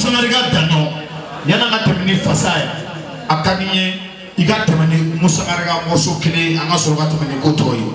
Musangariga Dano, Yana Tamini Fasai, Akani, Igatamani, Musangariga, Mosokili, and also Gatamani Gotoy.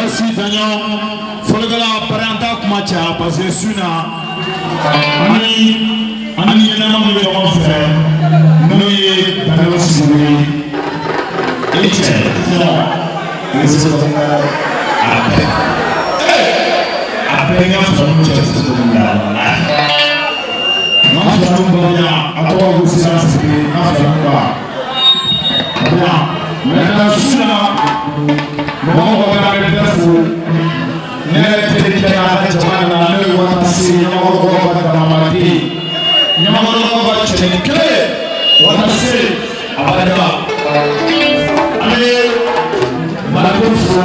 Voici Daniel Folgala Paranta Kumacha parce que Suna Ani Yana Mwe Onfe Noye Daniel Sibri Eche Non Nese Kotunga Ape Ape Nga Fanu Chese Kotunga Nafanu Mbanya Atowa Gusina Sibri Nafanu Mbanya Maintenant Suna Mɔgɔ bɛ bɛ fo ne teri kɛ a jamana na ne wata se ɲɛmɔgɔ ka damamaden ɲɛmɔgɔ ka cɛni kelen wata se abada an bɛ Malako fo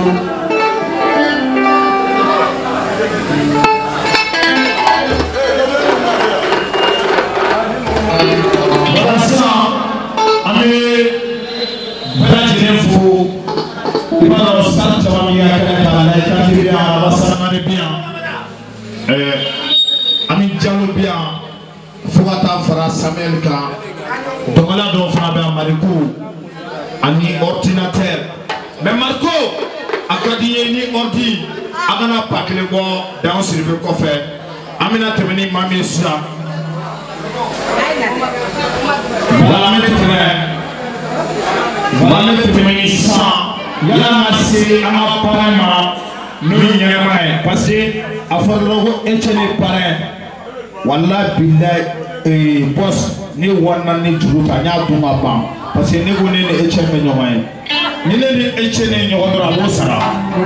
walasa an bɛ bɛɛ lajɛlen fo. Ibaro san jamani ya kata la kafiri ya basana bien ami jawo bien fugata fara Samuel ka domala do fana be Mariko ani ordinateur mais Marco akadi ni ordi agana pakle go dans service ko fait amina temeni mami sura wala me temeni sa Yala se ama parema no nyama parce que aforogo echene pare walla billahi boss ni wanna ni juruta nya duma bam parce que ne gone ne echene nyoma ni ne echene nyodora bo sara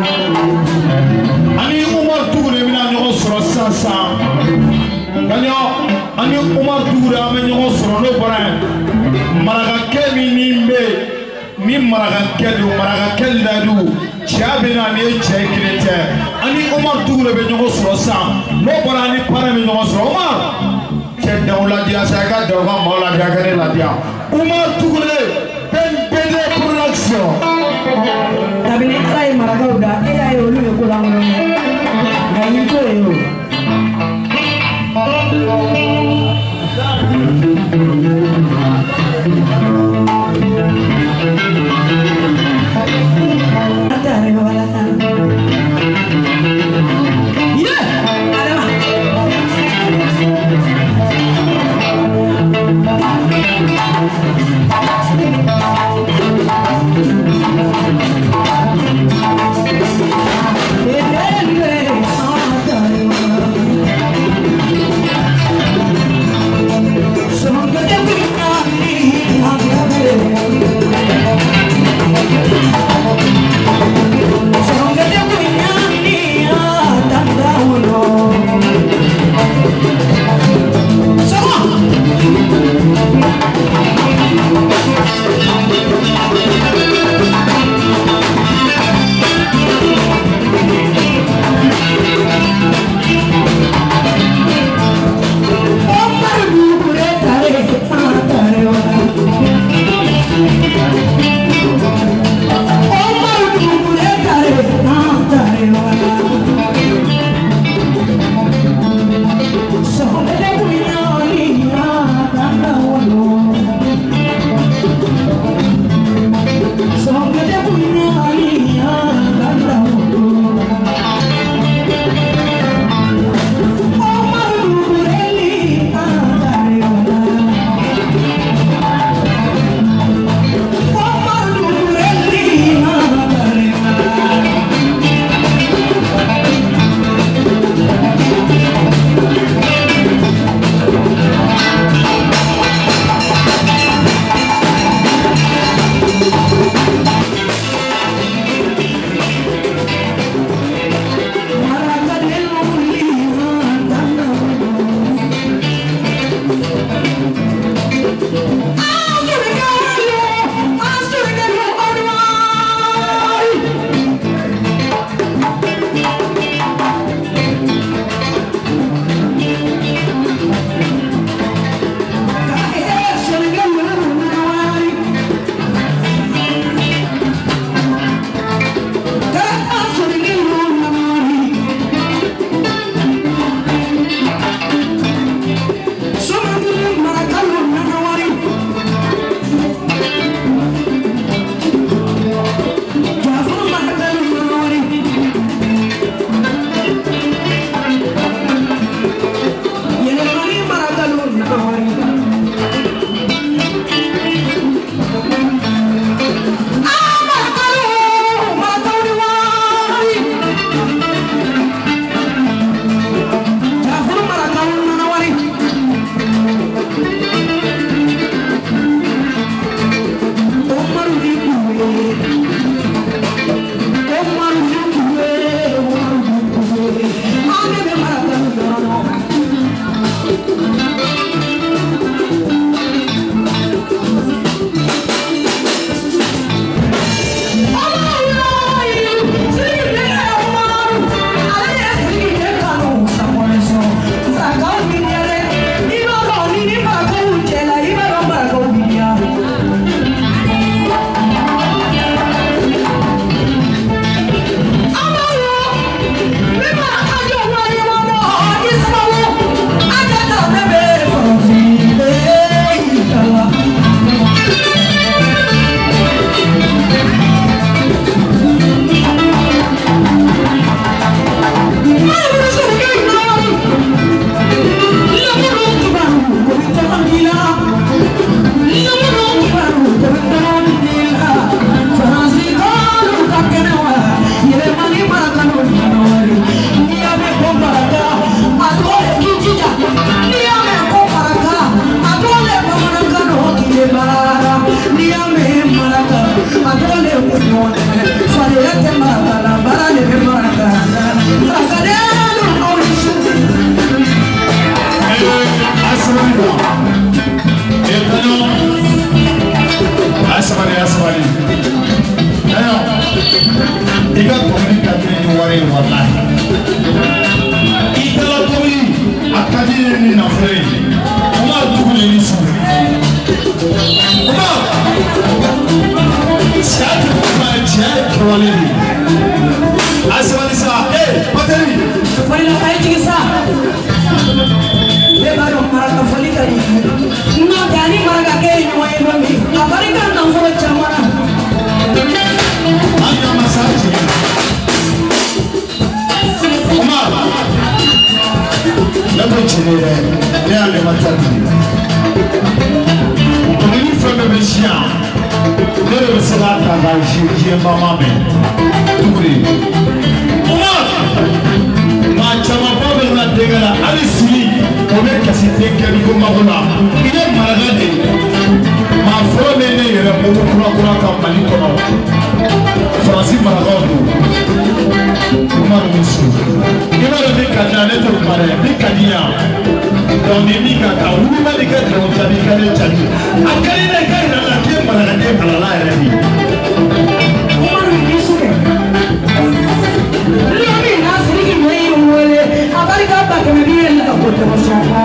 ani Umar Touré mina nyogo soro sasa ganyo ani Umar Touré ame nyogo soro no pare maraga kemi nimbe ni maraga kelu chabina ni chekrete ani Umar Touré be nyogo soro sa no bara ni para me nyogo soro Umar che dawla dia sa ka dawa mola dia gane la dia Umar Touré ben bede production tabine sai maraga uda ila yo lu ko la ngoro ga yin ko yo Yeah. sabari wallahi itala komi akadini ni nafre Umar tukule ni su Umar shatu kwa jake walidi aswali sa pateri fali la kai sa le baro maraka fali kari no jani maraka ke ni wa ni abari kan na fo chamara anya masaji Umar la ko chile le ande matati Tomini femme beshia le salata va chier mama ben tukuri Umar ma chama pabe na degala alisiri obe kasite kali ko magula ile maragade ma fone ne yere mo kura ka mali kono Fransi maragado Umar musu ibara de kadane to pare bi kadiya don ni ka ka wu ma de ka do tabi ka de chali akari ne ka ina la ke maragade kala la ere ni Umar musu ke Lumi nasiri ki mai wole abari ka ba ke bi en la ko to so ko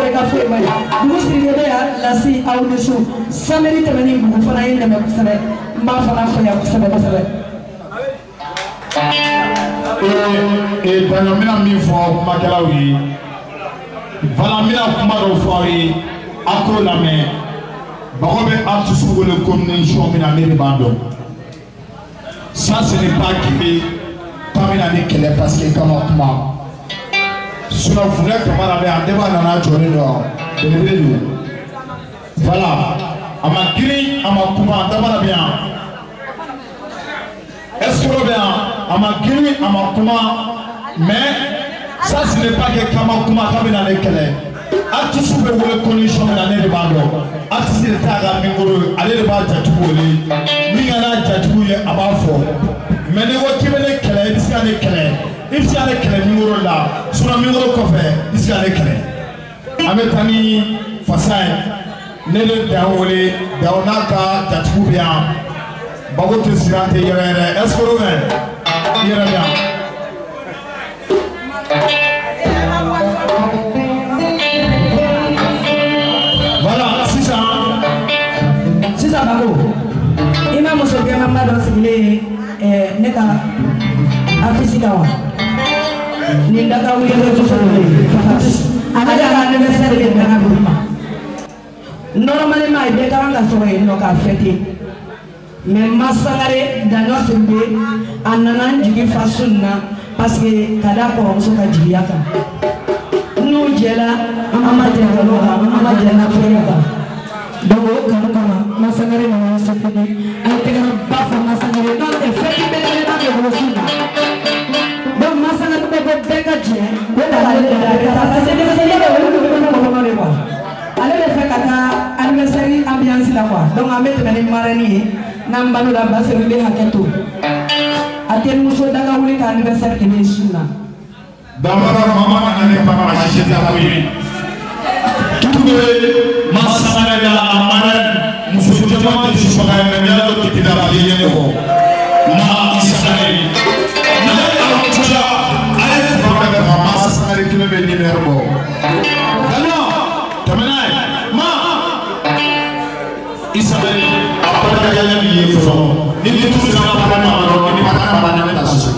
ka foyi ma ye dugu sirigebe y'a lasi aw ni su samedi tɛmɛni bugu fana ye dɛmɛ kosɛbɛ n b'a fana fɔ yan kosɛbɛ kosɛbɛ. Daɲɔ mina min fɔ kumakɛlaw ye voilà mina kuma dɔ fɔ aw ye a k'o lamɛn Bago bɛ artiste wele communication mina ne de b'a dɔn ça ce n'est pas qu'il pas mina ni kɛlɛ parce que kama kuma sinon Funɛ Kamara bɛ yan débat nana jɔlen dɔ belebele don voilà a ma girin a ma kuma Dabara bɛ yan Escroc bɛ yan a ma girin a ma kuma mais ça ce n'est pas que kama kuma k'a bɛ na ne kɛlɛ artiste bɛ wele condition mina ne de b'a dɔn artiste de t'a ka micro ale de b'a jatigiw wele min ka n'a jatigiw ye a b'a fɔ mais ni ko k'i bɛ ne kɛlɛ i bɛ se ka ne kɛlɛ i bɛ se ka ne kɛlɛ micro la sinon micro kɔfɛ i bɛ se ka ne kɛlɛ an bɛ taa ni fasa ye ne de dan wele dan n'a ka jatigiw bɛ yan Bago tɛ siran tɛ yɛrɛ yɛrɛ est-ce que o bɛ yɛrɛ bɛ yan. Sisan Bago i ma muso gɛlɛnba dɔ sigilen ne ka affiche kan wa nin daga wuliyɔrɔ ale de ka anniversaire de bɛnna dugu ma normalement i bɛɛ ka kan ka sɔrɔ yen nɔ k'a fêter mais Masangare Daɲɔ Sidibe a nana n jigi faso nin na parce que ka da kɔrɔmuso ka jigiya kan n'u jɛla an ma jɛ nkalon kan an ma jɛ nafolo kan donc o kanu kama Masangare nana se fini a ye tɛgɛrɛ ba fɔ Masangare n'o tɛ fɛn belebeleba de bolo su la donc Masangare bɛ bɔ bɛɛ ka jɛ o de ale de la parce que denmisɛnninya bɛ olu de bɛ kɔlɔlɔ de quoi ale bɛ fɛ ka taa anniversaire ambiance la quoi donc an bɛ tɛmɛ ni marraine ye n'an balola Basiru bɛ hakɛ to a tɛ muso daga wuli ka anniversaire kɛ ne su la. Dabara mama nana ne ba ma sise ta ko ye tube Masangare la amana muso jama de soga me ya do kitida ba ye ne ko ma Masangare na aluja ay ko ba Masangare kilo be ni mer bo dano tamana ma Isabelle apata ya ni ye fo ni tu sina ba na ro ni ba na ba na ta su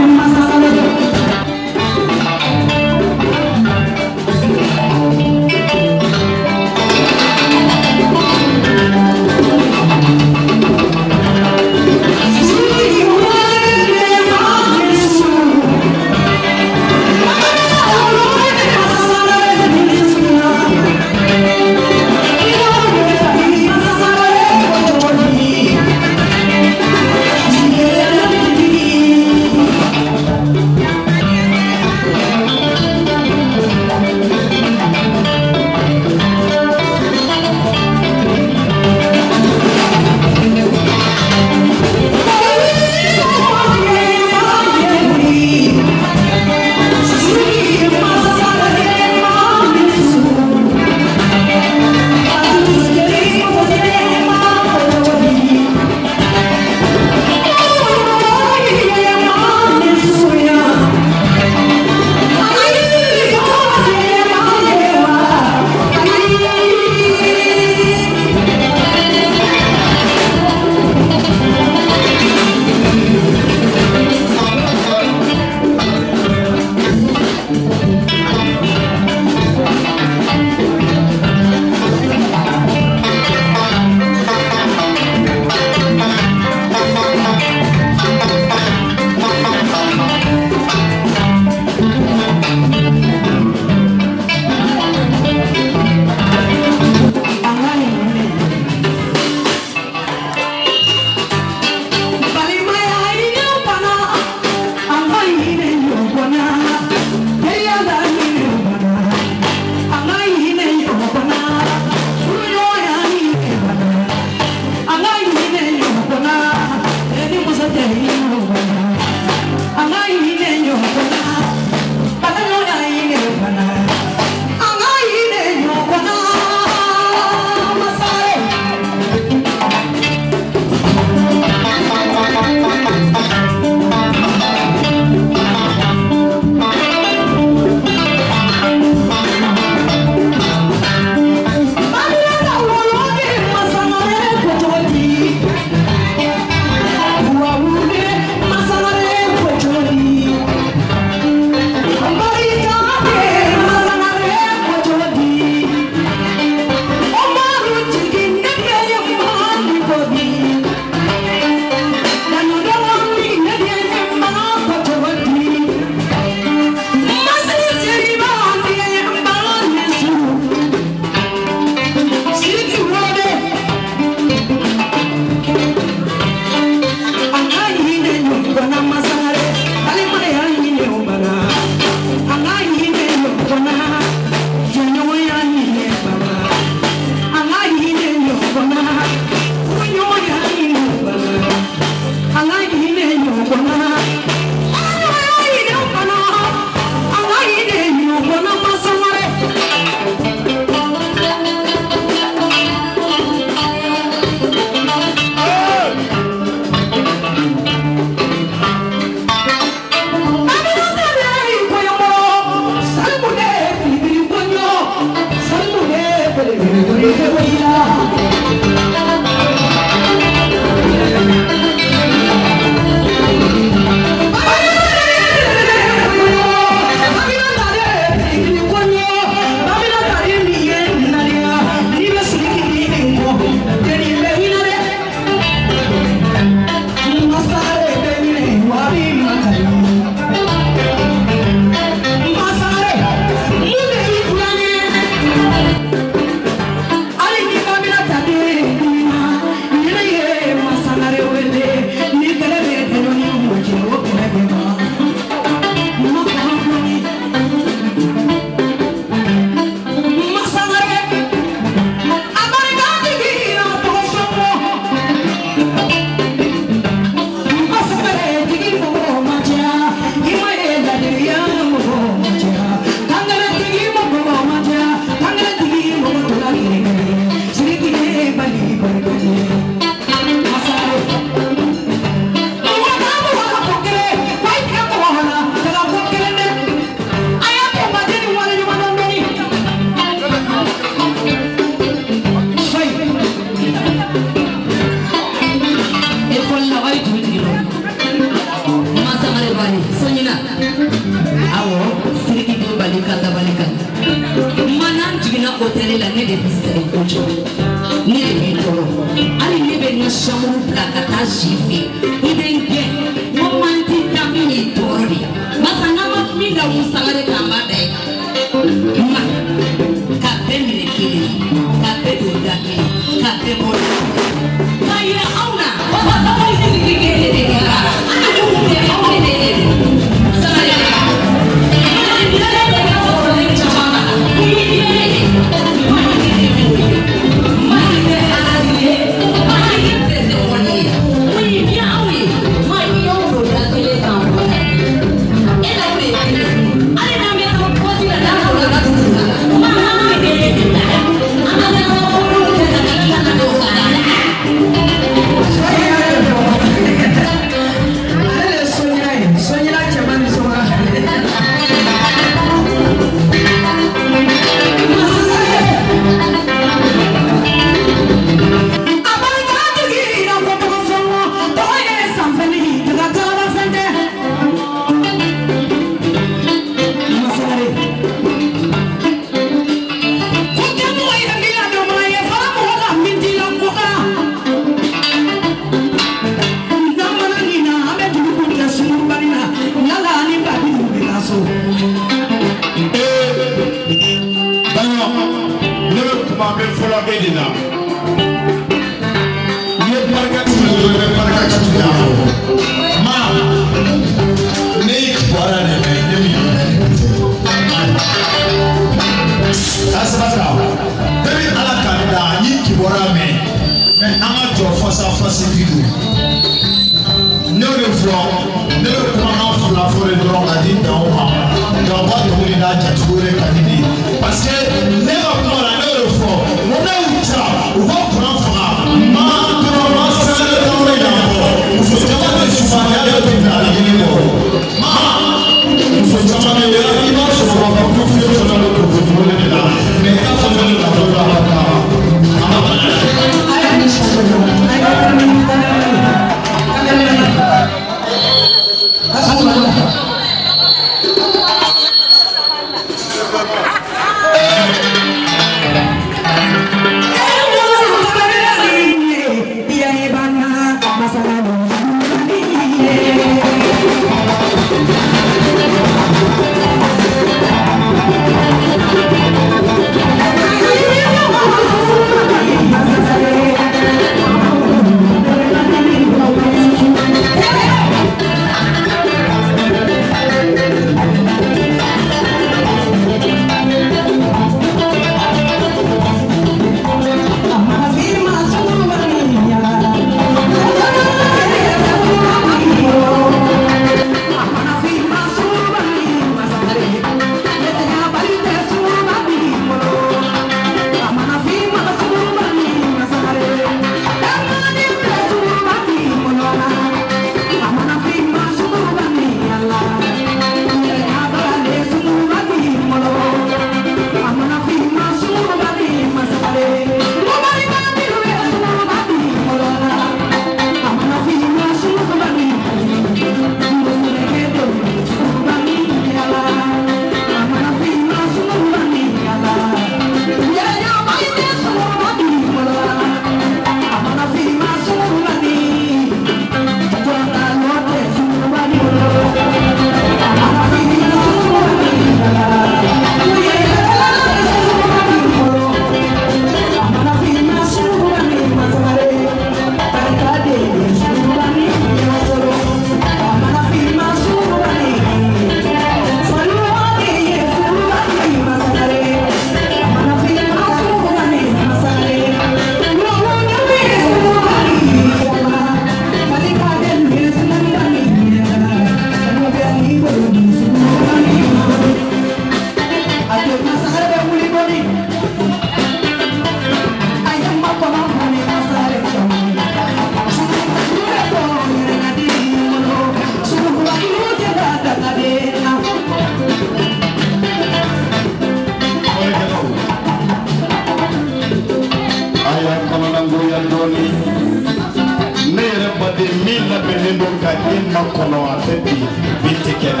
do ka e makono atebi bitikena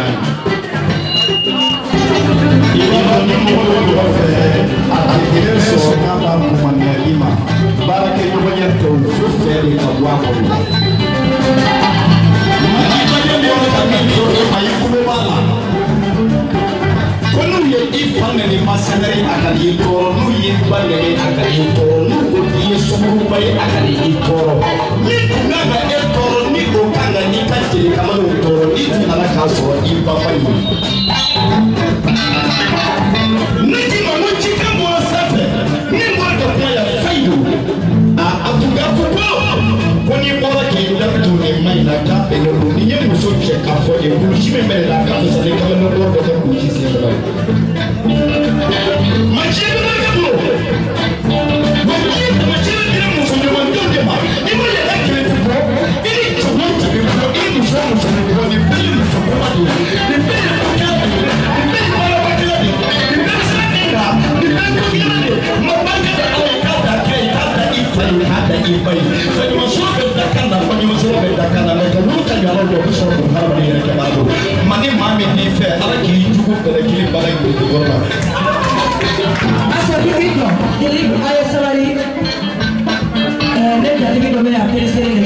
iwa ni mo do fe akire so ka ba ko manya lima barake yo banya to so fere ka wa ko mani banya mo ka mi do ayi ko bala kono ye ifane ni masanari akali toro no ye bale akali toro no ko ye sumuru baye akali toro ni kunga e toro ni ko kanga ni kanje kama no toro ni tunala ka so i papa ni niti mama chika mo safe ni mo do ya faidu abuga kupo koni bora ke da to ne mai na ka e no ni ye mo so che ka fo e ku shi me me la ka so ne kama no do ko ku shi se ba machine na ka mo machine ni mo so ne mo do de ma ni mo le da ke ko ni to mo ta be ko ni mo so ne ko ni pe ni so ko ma do ni pe ko ka ni pe ko la ba ke la ni pe sa ni da ni pe ko ki la ni mo ba ka da ai ka da ke ka da i fa ni ha da i fa ni so ni mo so be da kan da ko ni mo so be da kan da me ka lu ka ga ro ko so ko ha ni ke ba do mani ma me ni fe ala ki ju ko da ki ba la ki ko ba asa ki ko dili ay salari ne da ki ko me a pese ni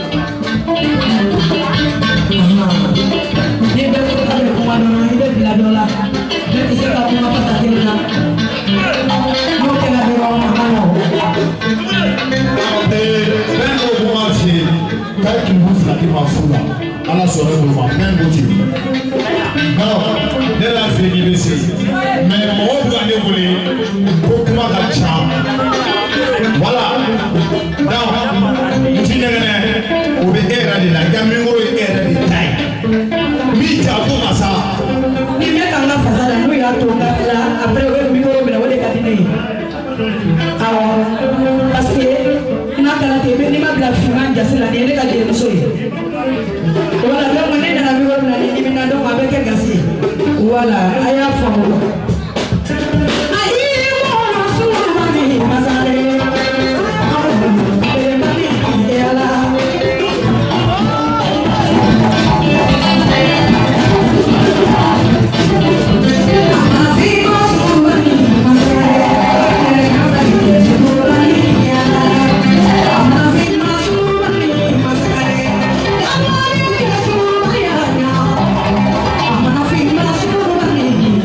ni be ko ta ko ma no ni be bila dola ne ti se ka ko ma pasa ki na no ke na be ro ma no ben ko ma fi ka ki bu fa ki ma fu la ala so re ma men go ti alors de la fi ni be si mais mo bu ane wole ko kuma ka cha voilà donc ti ne ne o be era de la ga mi ngoro era de tai mi ta ko masa ni me ka na fasada no ya to ka la après we mi ko me na wole ka dine alors parce que na kala te be ni ma bla fi man jasi la ni ne ka de so yi wala be mo ne na mi ko na ni mi na do ma be ke gasi wala aya fa mo ayi mo na su ma ni masare I'm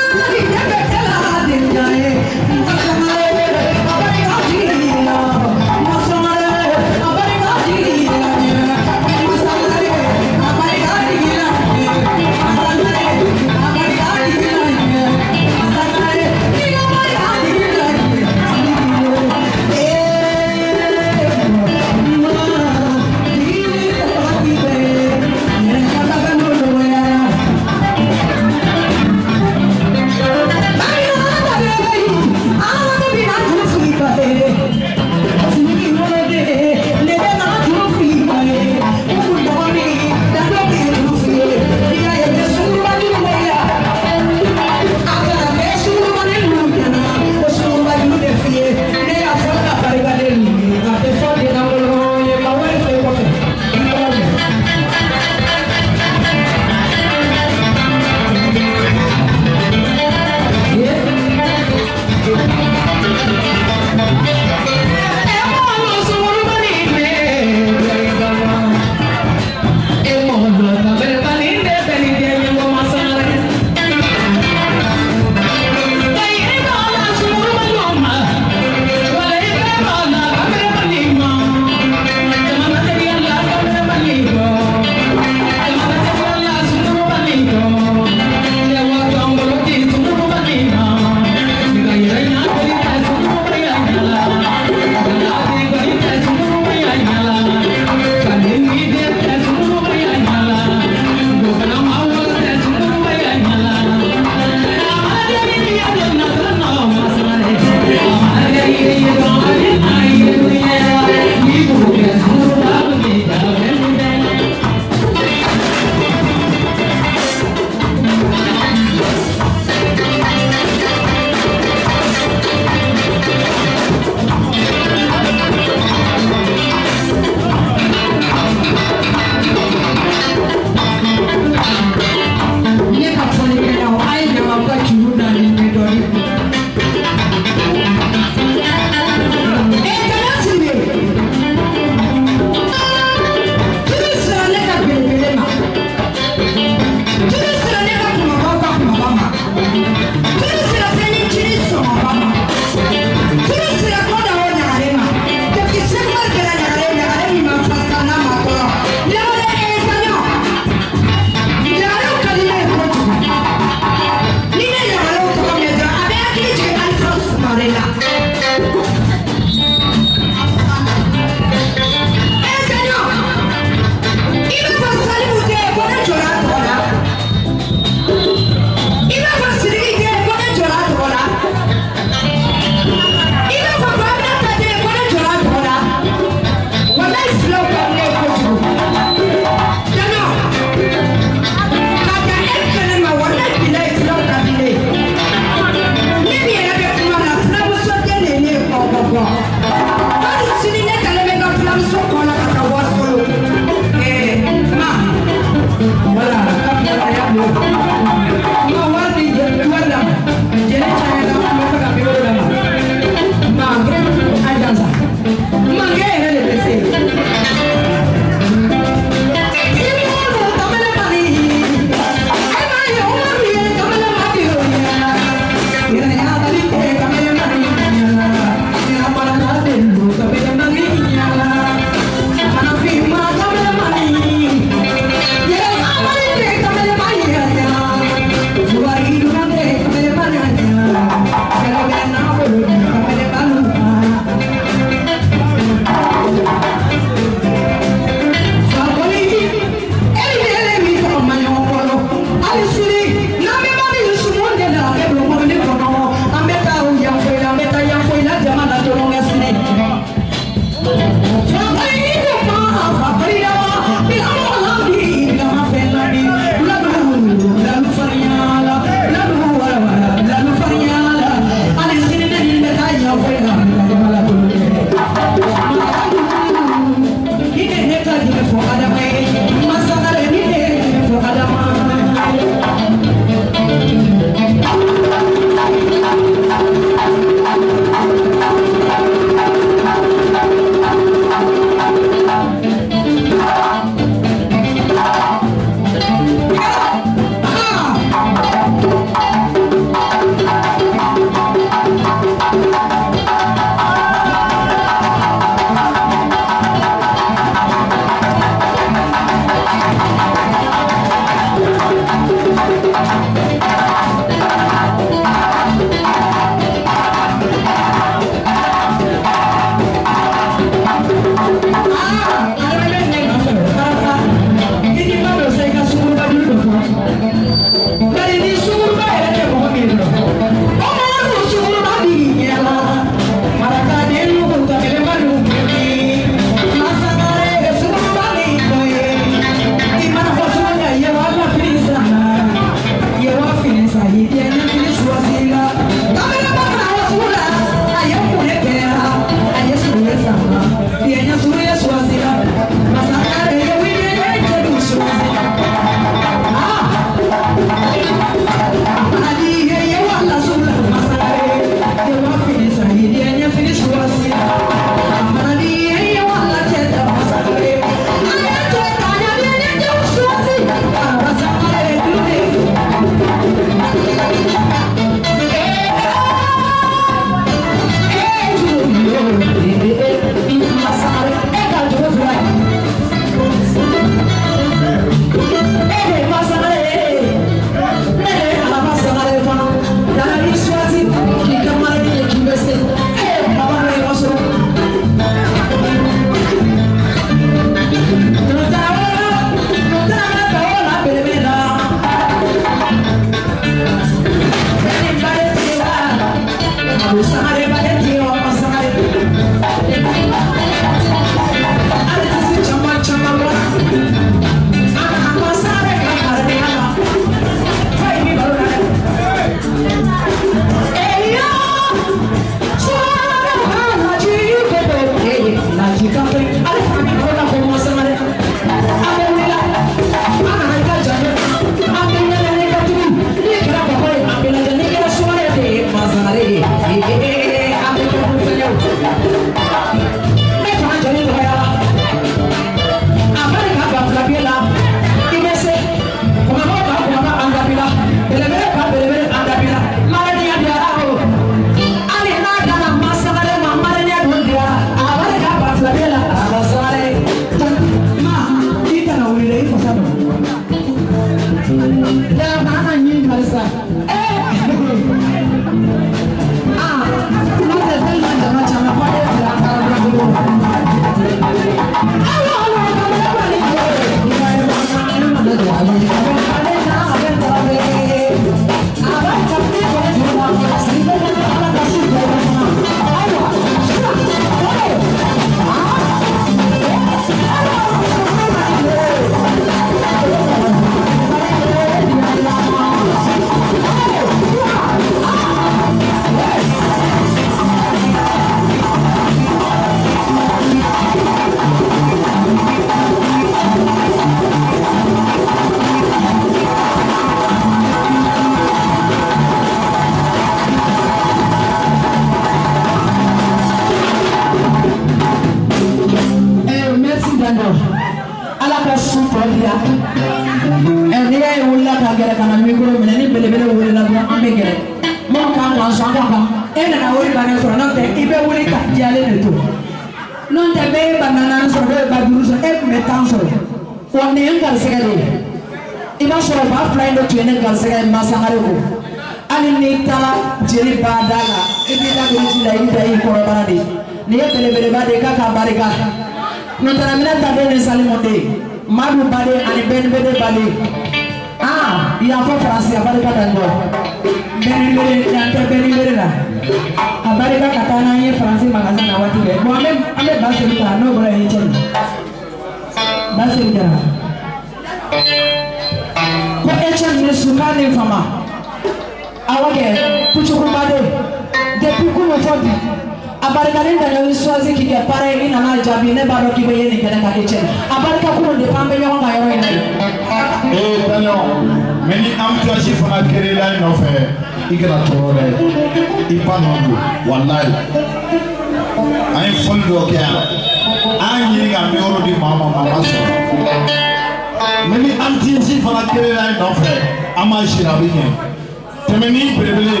barikalen da yo choisi ki ke pare ina na jabi ne ba do ki be ni kala ka ke chen abarika ko de pambe yo nga yo ni Daniel mais ni am choisi fana kéré la no fait ikra toro le ipanondo wallahi ay fondo ke ani ga mi oro di mama so mais ni am choisi fana kéré la no fait ama shira bien temeni belebele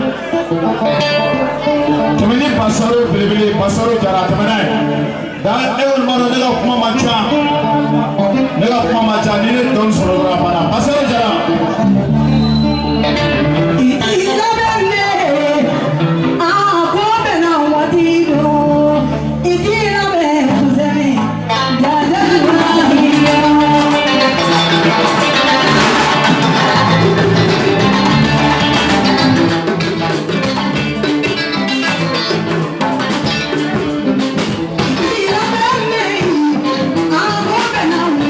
temeni pasaro belebele pasaro jara temenai da ewol maro ne ga kuma macha ni ne don soro la bana pasaro jara I'm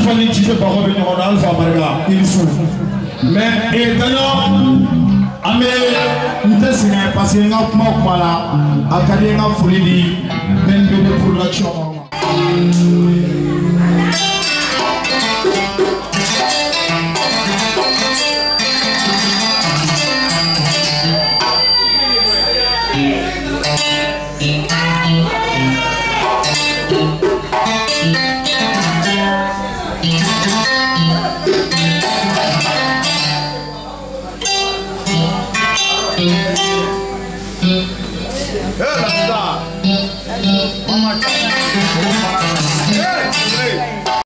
Alpha ni ci fe bago be ɲɔgɔn na Alpha barika il sou mais gagnant ame nte sɛgɛn parce que n ka kuma la a ka di n ka foli di bɛn bɛ production ma